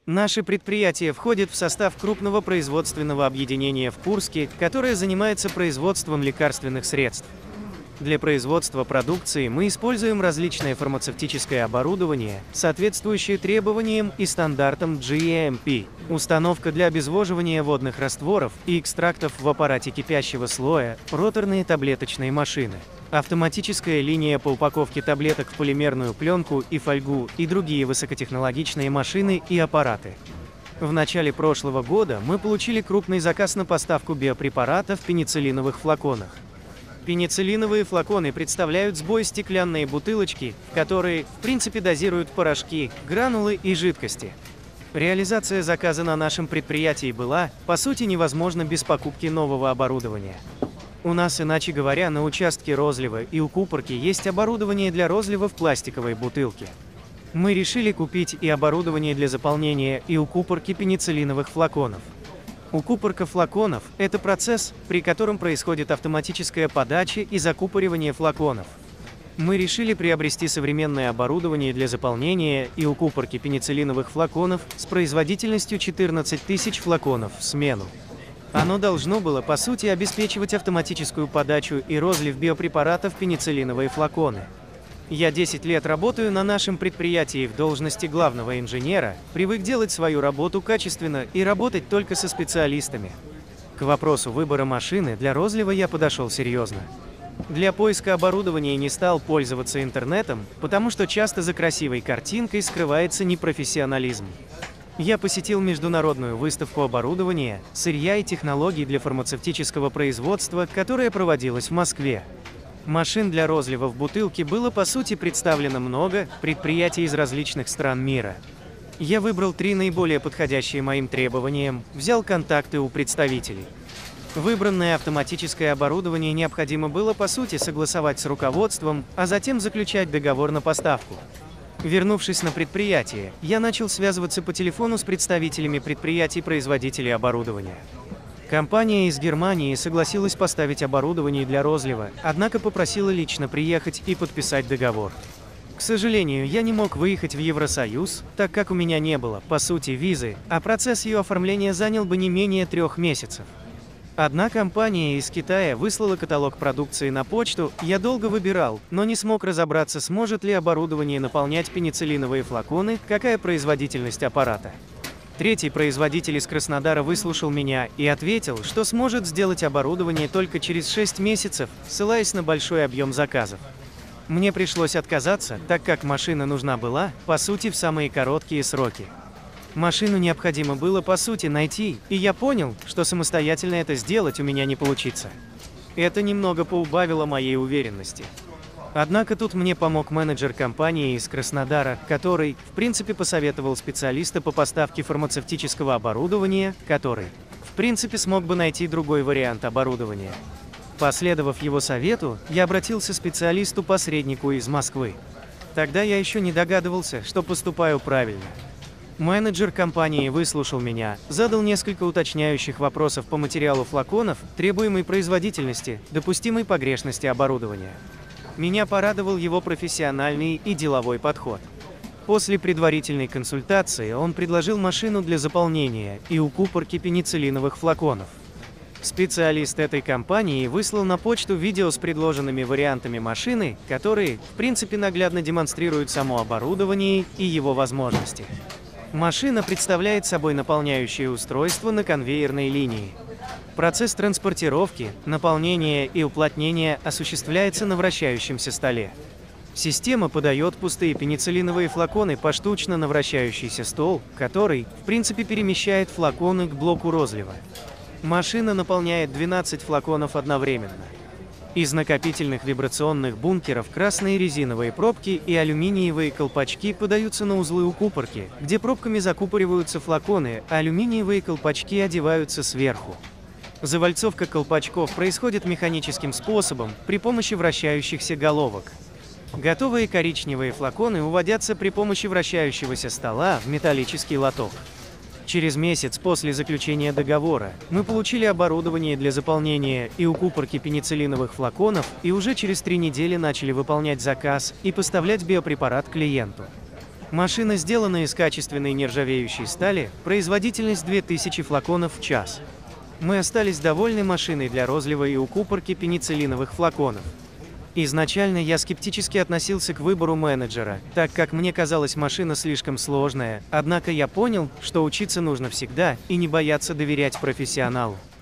Наше предприятие входит в состав крупного производственного объединения в Курске, которое занимается производством лекарственных средств. Для производства продукции мы используем различное фармацевтическое оборудование, соответствующее требованиям и стандартам GMP. Установка для обезвоживания водных растворов и экстрактов в аппарате кипящего слоя, роторные таблеточные машины, автоматическая линия по упаковке таблеток в полимерную пленку и фольгу и другие высокотехнологичные машины и аппараты. В начале прошлого года мы получили крупный заказ на поставку биопрепарата в пенициллиновых флаконах. Пенициллиновые флаконы представляют собой стеклянные бутылочки, которые, в принципе, дозируют порошки, гранулы и жидкости. Реализация заказа на нашем предприятии была, по сути, невозможна без покупки нового оборудования. У нас, иначе говоря, на участке розлива и укупорки есть оборудование для розлива в пластиковой бутылке. Мы решили купить и оборудование для заполнения и укупорки пенициллиновых флаконов. Укупорка флаконов – это процесс, при котором происходит автоматическая подача и закупоривание флаконов. Мы решили приобрести современное оборудование для заполнения и укупорки пенициллиновых флаконов с производительностью 14 тысяч флаконов в смену. Оно должно было, по сути, обеспечивать автоматическую подачу и розлив биопрепаратов в пенициллиновые флаконы. Я 10 лет работаю на нашем предприятии в должности главного инженера, привык делать свою работу качественно и работать только со специалистами. К вопросу выбора машины для розлива я подошел серьезно. Для поиска оборудования не стал пользоваться интернетом, потому что часто за красивой картинкой скрывается непрофессионализм. Я посетил международную выставку оборудования, сырья и технологий для фармацевтического производства, которая проводилась в Москве. Машин для розлива в бутылке было по сути представлено много предприятий из различных стран мира. Я выбрал 3 наиболее подходящие моим требованиям, взял контакты у представителей. Выбранное автоматическое оборудование необходимо было по сути согласовать с руководством, а затем заключать договор на поставку. Вернувшись на предприятие, я начал связываться по телефону с представителями предприятий-производителей оборудования. Компания из Германии согласилась поставить оборудование для розлива, однако попросила лично приехать и подписать договор. К сожалению, я не мог выехать в Евросоюз, так как у меня не было, по сути, визы, а процесс ее оформления занял бы не менее 3 месяцев. Одна компания из Китая выслала каталог продукции на почту, я долго выбирал, но не смог разобраться, сможет ли оборудование наполнять пенициллиновые флаконы, какая производительность аппарата. Третий производитель из Краснодара выслушал меня и ответил, что сможет сделать оборудование только через 6 месяцев, ссылаясь на большой объем заказов. Мне пришлось отказаться, так как машина нужна была, по сути, в самые короткие сроки. Машину необходимо было, по сути, найти, и я понял, что самостоятельно это сделать у меня не получится. Это немного поубавило моей уверенности. Однако тут мне помог менеджер компании из Краснодара, который, в принципе, посоветовал специалиста по поставке фармацевтического оборудования, который, в принципе, смог бы найти другой вариант оборудования. Последовав его совету, я обратился к специалисту-посреднику из Москвы. Тогда я еще не догадывался, что поступаю правильно. Менеджер компании выслушал меня, задал несколько уточняющих вопросов по материалу флаконов, требуемой производительности, допустимой погрешности оборудования. Меня порадовал его профессиональный и деловой подход. После предварительной консультации он предложил машину для заполнения и укупорки пенициллиновых флаконов. Специалист этой компании выслал на почту видео с предложенными вариантами машины, которые, в принципе, наглядно демонстрируют само оборудование и его возможности. Машина представляет собой наполняющее устройство на конвейерной линии. Процесс транспортировки, наполнения и уплотнения осуществляется на вращающемся столе. Система подает пустые пенициллиновые флаконы поштучно на вращающийся стол, который, в принципе, перемещает флаконы к блоку розлива. Машина наполняет 12 флаконов одновременно. Из накопительных вибрационных бункеров красные резиновые пробки и алюминиевые колпачки подаются на узлы укупорки, где пробками закупориваются флаконы, а алюминиевые колпачки одеваются сверху. Завальцовка колпачков происходит механическим способом при помощи вращающихся головок. Готовые коричневые флаконы уводятся при помощи вращающегося стола в металлический лоток. Через месяц после заключения договора мы получили оборудование для заполнения и укупорки пенициллиновых флаконов и уже через 3 недели начали выполнять заказ и поставлять биопрепарат клиенту. Машина сделана из качественной нержавеющей стали, производительность 2000 флаконов в час. Мы остались довольны машиной для розлива и укупорки пенициллиновых флаконов. Изначально я скептически относился к выбору менеджера, так как мне казалась машина слишком сложная, однако я понял, что учиться нужно всегда и не бояться доверять профессионалу.